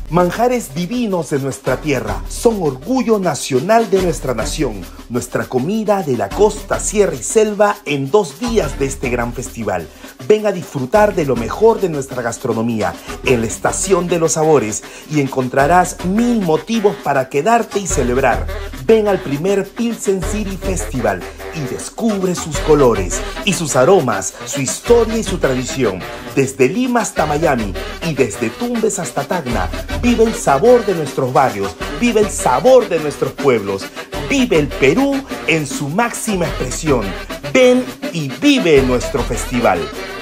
Manjares divinos de nuestra tierra son orgullo nacional de nuestra nación. Nuestra comida de la costa, sierra y selva en 2 días de este gran festival. Ven a disfrutar de lo mejor de nuestra gastronomía en la Estación de los Sabores y encontrarás 1000 motivos para quedarte y celebrar. Ven al primer Pilsen City Festival y descubre sus colores y sus aromas, su historia y su tradición. Desde Lima hasta Miami y desde Tumbes hasta Tacna, vive el sabor de nuestros barrios, vive el sabor de nuestros pueblos, vive el Perú en su máxima expresión. Ven y vive nuestro festival.